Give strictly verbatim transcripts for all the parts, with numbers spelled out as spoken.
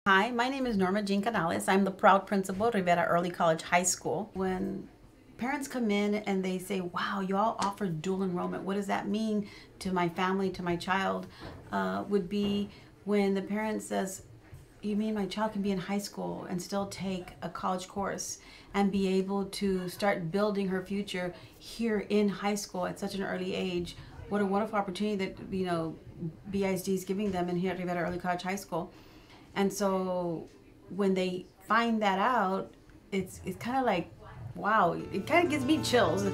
Hi, my name is Norma Jean Canales. I'm the proud principal of Rivera Early College High School. When parents come in and they say, wow, you all offer dual enrollment, what does that mean to my family, to my child, uh, would be when the parent says, you mean my child can be in high school and still take a college course and be able to start building her future here in high school at such an early age? What a wonderful opportunity that, you know, B I S D is giving them in here at Rivera Early College High School. And so when they find that out, it's it's kind of like, wow, it kind of gives me chills.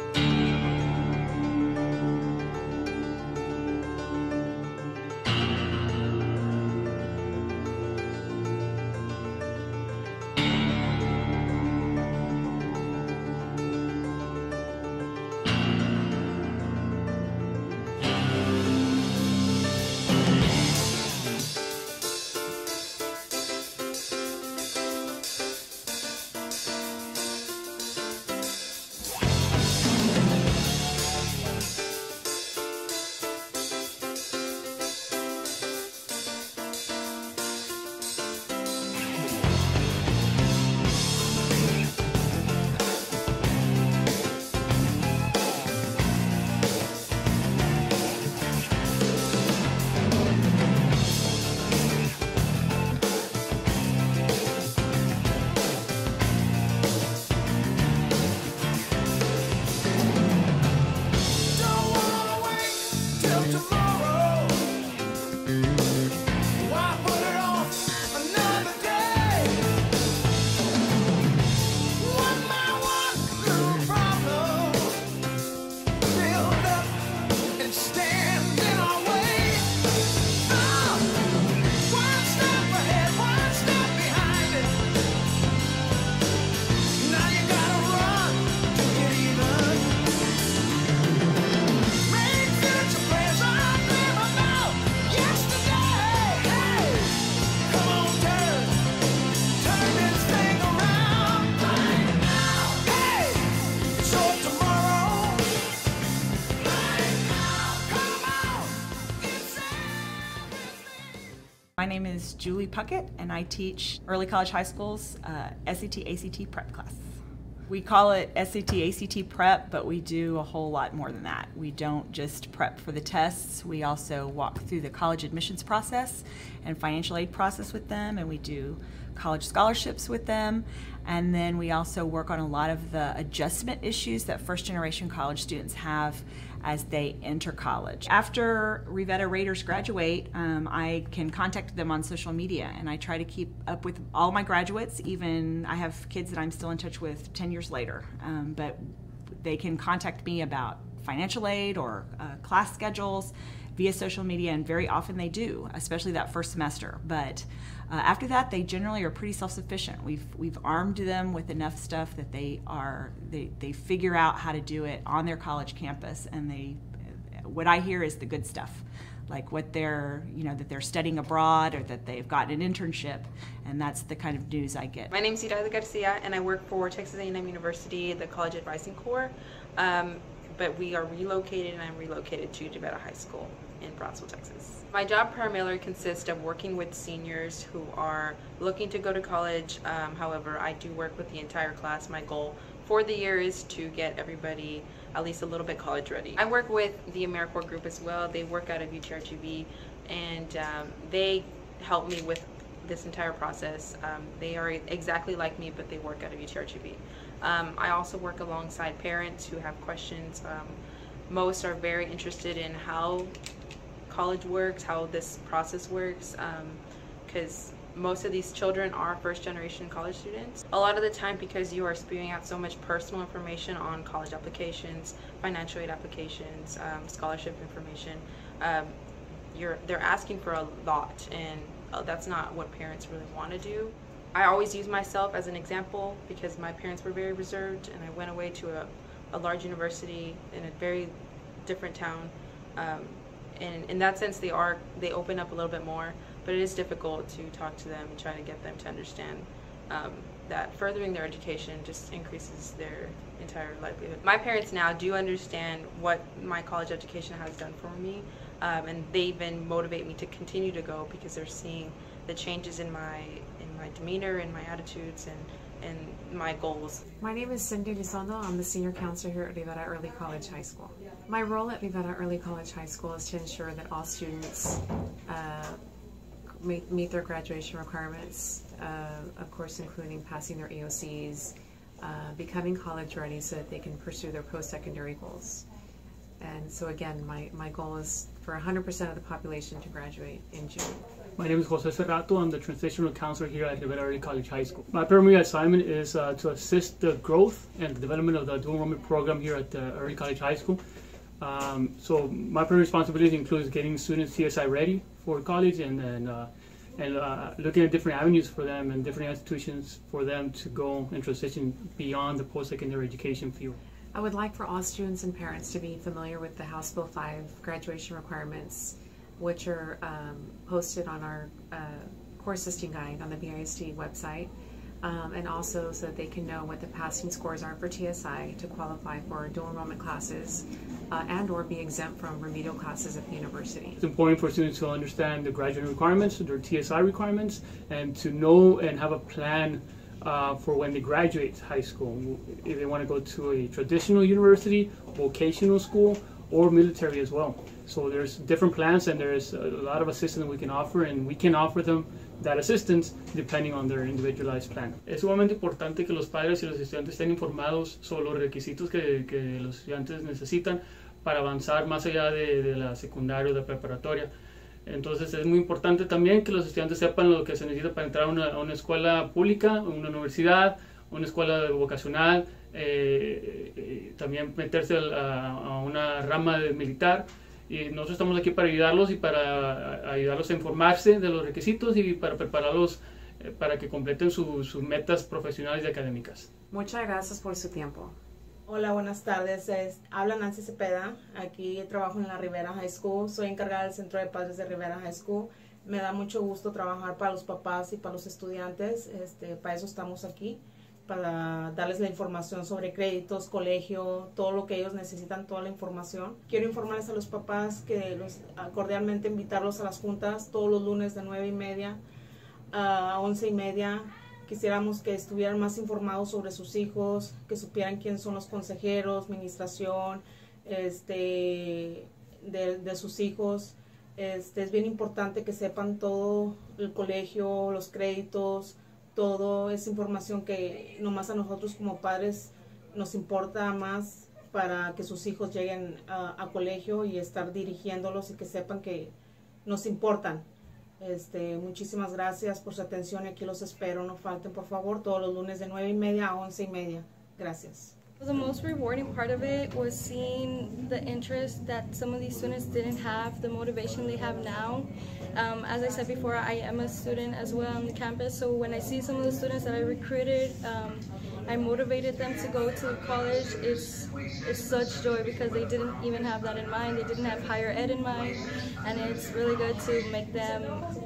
My name is Julie Puckett, and I teach Early College High School's uh, S A T A C T prep class. We call it S A T A C T prep, but we do a whole lot more than that. We don't just prep for the tests, we also walk through the college admissions process and financial aid process with them, and we do college scholarships with them, and then we also work on a lot of the adjustment issues that first generation college students have as they enter college. After Rivera Raiders graduate, um, I can contact them on social media, and I try to keep up with all my graduates. Even I have kids that I'm still in touch with ten years later, um, but they can contact me about financial aid or uh, class schedules via social media, and very often they do, especially that first semester. But uh, after that, they generally are pretty self-sufficient. We've we've armed them with enough stuff that they are they they figure out how to do it on their college campus, and they what I hear is the good stuff, like what they're you know that they're studying abroad or that they've gotten an internship, and that's the kind of news I get. My name is Ida Garcia, and I work for Texas A and M University, the College Advising Corps. Um, but we are relocated, and I'm relocated to Rivera High School in Brownsville, Texas. My job primarily consists of working with seniors who are looking to go to college. Um, however, I do work with the entire class. My goal for the year is to get everybody at least a little bit college ready. I work with the AmeriCorps group as well. They work out of U T R G V, and um, they help me with this entire process. Um, they are exactly like me, but they work out of U T R G V. Um, I also work alongside parents who have questions. Um, most are very interested in how college works, how this process works, because um, most of these children are first generation college students. A lot of the time, because you are spewing out so much personal information on college applications, financial aid applications, um, scholarship information, um, you're, they're asking for a lot, and uh, that's not what parents really want to do. I always use myself as an example because my parents were very reserved, and I went away to a, a large university in a very different town. Um, and in that sense, they are they open up a little bit more, but it is difficult to talk to them and try to get them to understand um, that furthering their education just increases their entire livelihood. My parents now do understand what my college education has done for me, um, and they even motivate me to continue to go because they're seeing the changes in my in my demeanor and my attitudes and and my goals. My name is Cindy Lizondo. I'm the senior counselor here at Rivera Early College High School. My role at Rivera Early College High School is to ensure that all students uh, meet, meet their graduation requirements, uh, of course including passing their A O Cs, uh, becoming college ready so that they can pursue their post-secondary goals. And so again, my, my goal is for one hundred percent of the population to graduate in June. My name is Jose Serrato. I'm the transitional counselor here at Rivera Early College High School. My primary assignment is uh, to assist the growth and the development of the dual enrollment program here at the Early College High School. Um, so my primary responsibility includes getting students T S I ready for college and then uh, and uh, looking at different avenues for them and different institutions for them to go and transition beyond the post-secondary education field. I would like for all students and parents to be familiar with the House Bill five graduation requirements, which are um, posted on our uh, course listing guide on the B I S D website, um, and also so that they can know what the passing scores are for T S I to qualify for dual enrollment classes uh, and or be exempt from remedial classes at the university. It's important for students to understand the graduating requirements, their T S I requirements, and to know and have a plan uh, for when they graduate high school. If they want to go to a traditional university, vocational school, or military as well. So there's different plans and there's a lot of assistance we can offer, and we can offer them that assistance depending on their individualized plan. Es sumamente importante que los padres y los estudiantes estén informados sobre los requisitos que, que los estudiantes necesitan para avanzar más allá de, de la secundaria o de preparatoria. Entonces es muy importante también que los estudiantes sepan lo que se necesita para entrar a una, a una escuela pública, una universidad, una escuela vocacional, eh, eh, también meterse a, a una rama de militar. Y nosotros estamos aquí para ayudarlos y para ayudarlos a informarse de los requisitos y para prepararlos eh, para que completen su, sus metas profesionales y académicas. Muchas gracias por su tiempo. Hola, buenas tardes. Es, habla Nancy Cepeda. Aquí trabajo en la Rivera High School. Soy encargada del Centro de Padres de Rivera High School. Me da mucho gusto trabajar para los papás y para los estudiantes. Este, para eso estamos aquí, para darles la información sobre créditos, colegio, todo lo que ellos necesitan, toda la información. Quiero informarles a los papás que los, cordialmente invitarlos a las juntas todos los lunes de nueve y media a once y media. Quisiéramos que estuvieran más informados sobre sus hijos, que supieran quién son los consejeros, administración, este, de, de sus hijos. Este, es bien importante que sepan todo el colegio, los créditos, todo es información que nomás a nosotros como padres nos importa más para que sus hijos lleguen a, a colegio y estar dirigiéndolos y que sepan que nos importan. Este, muchísimas gracias por su atención y aquí los espero. No falten, por favor, todos los lunes de nueve y media a once y media. Gracias. The most rewarding part of it was seeing the interest that some of these students didn't have, the motivation they have now. Um, as I said before, I am a student as well on the campus, so when I see some of the students that I recruited, um, I motivated them to go to college. It's, it's such joy because they didn't even have that in mind. They didn't have higher ed in mind, and it's really good to make them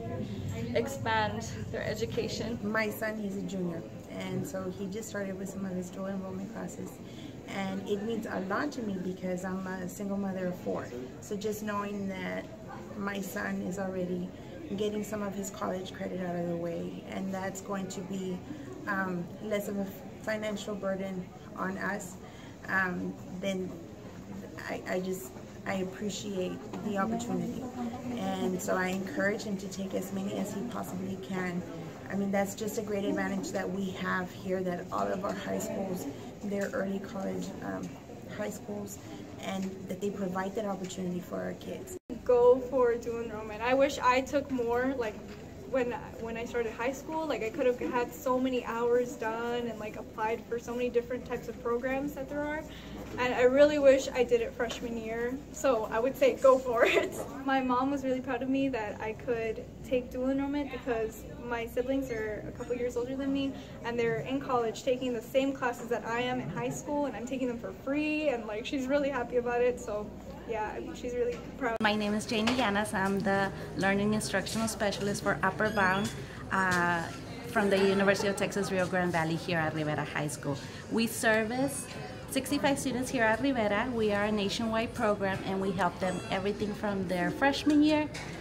expand their education. My son, he's a junior, and so he just started with some of his dual enrollment classes, and it means a lot to me because I'm a single mother of four. So just knowing that my son is already getting some of his college credit out of the way, and that's going to be um, less of a financial burden on us, um, then I, I just I appreciate the opportunity, and so I encourage him to take as many as he possibly can. I mean, that's just a great advantage that we have here, that all of our high schools, they're early college um, high schools, and that they provide that opportunity for our kids. Go for dual enrollment. I wish I took more, like when when I started high school, like I could have had so many hours done and like applied for so many different types of programs that there are. And I really wish I did it freshman year, so I would say go for it. My mom was really proud of me that I could take dual enrollment because my siblings are a couple years older than me, and they're in college taking the same classes that I am in high school, and I'm taking them for free, and like she's really happy about it, so yeah, she's really proud. My name is Janie Llanas. I'm the Learning Instructional Specialist for Upper Bound uh, from the University of Texas Rio Grande Valley here at Rivera High School. We service sixty-five students here at Rivera. We are a nationwide program, and we help them everything from their freshman year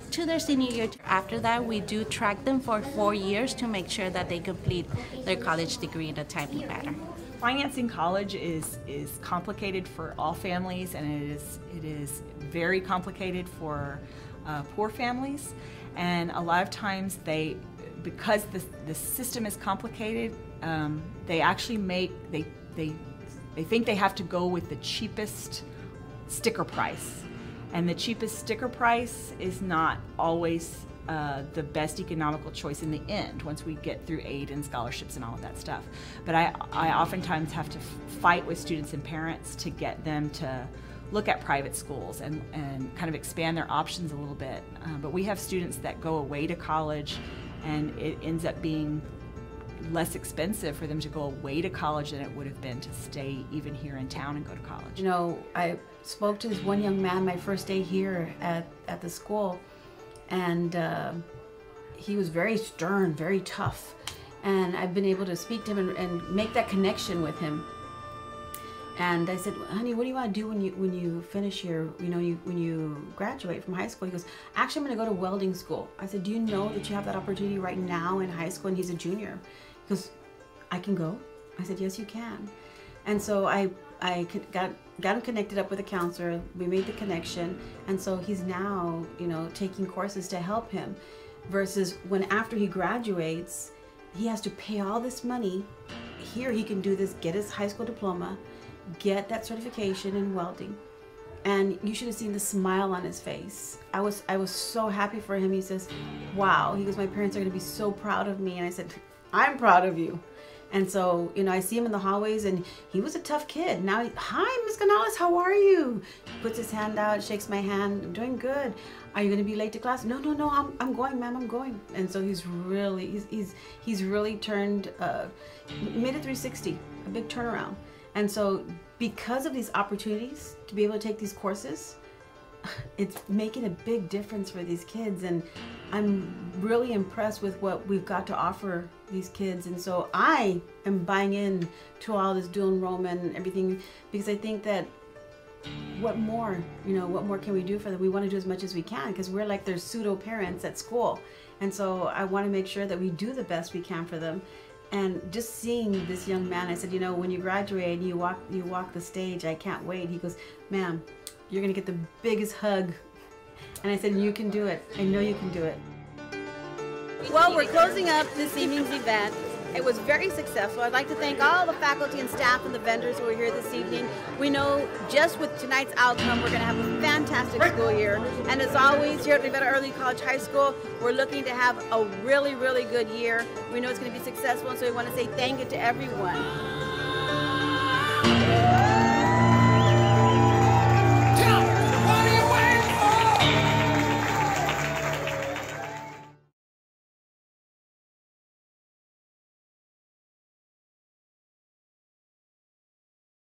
to their senior year. After that, we do track them for four years to make sure that they complete their college degree in a timely manner. Financing college is is complicated for all families, and it is it is very complicated for uh, poor families. And a lot of times they, because the the system is complicated, um, they actually make they they they think they have to go with the cheapest sticker price, and the cheapest sticker price is not always Uh, the best economical choice in the end once we get through aid and scholarships and all of that stuff. But I, I oftentimes have to fight with students and parents to get them to look at private schools and, and kind of expand their options a little bit. Uh, but we have students that go away to college, and it ends up being less expensive for them to go away to college than it would have been to stay even here in town and go to college. You know, I spoke to this one young man my first day here at, at the school, and uh, he was very stern, very tough. And I've been able to speak to him and, and make that connection with him. And I said, honey, what do you want to do when you when you finish your, you know, you, when you graduate from high school? He goes, actually, I'm going to go to welding school. I said, do you know that you have that opportunity right now in high school? And he's a junior. He goes, I can go? I said, yes, you can. And so I, I got, got him connected up with a counselor. We made the connection. And so he's now, you know, taking courses to help him. Versus when after he graduates, he has to pay all this money. Here he can do this, get his high school diploma, get that certification in welding. And you should have seen the smile on his face. I was, I was so happy for him. He says, wow. He goes, my parents are going to be so proud of me. And I said, I'm proud of you. And so, you know, I see him in the hallways, and he was a tough kid. Now, he, hi, Miz Canales, how are you? He puts his hand out, shakes my hand. I'm doing good. Are you going to be late to class? No, no, no, I'm, I'm going, ma'am, I'm going. And so he's really, he's, he's, he's really turned, uh, made a three sixty, a big turnaround. And so because of these opportunities to be able to take these courses, it's making a big difference for these kids. And I'm really impressed with what we've got to offer these kids. And so I am buying in to all this dual enrollment and everything, because I think that what more, you know, what more can we do for them? We want to do as much as we can, because we're like their pseudo parents at school. And so I want to make sure that we do the best we can for them. And just seeing this young man, I said, you know, when you graduate and you walk, you walk the stage, I can't wait. He goes, ma'am, you're going to get the biggest hug. And I said, you can do it. I know you can do it. Well, we're closing up this evening's event. It was very successful. I'd like to thank all the faculty and staff and the vendors who were here this evening. We know just with tonight's outcome, we're going to have a fantastic school year. And as always, here at Rivera Early College High School, we're looking to have a really, really good year. We know it's going to be successful, and so we want to say thank you to everyone.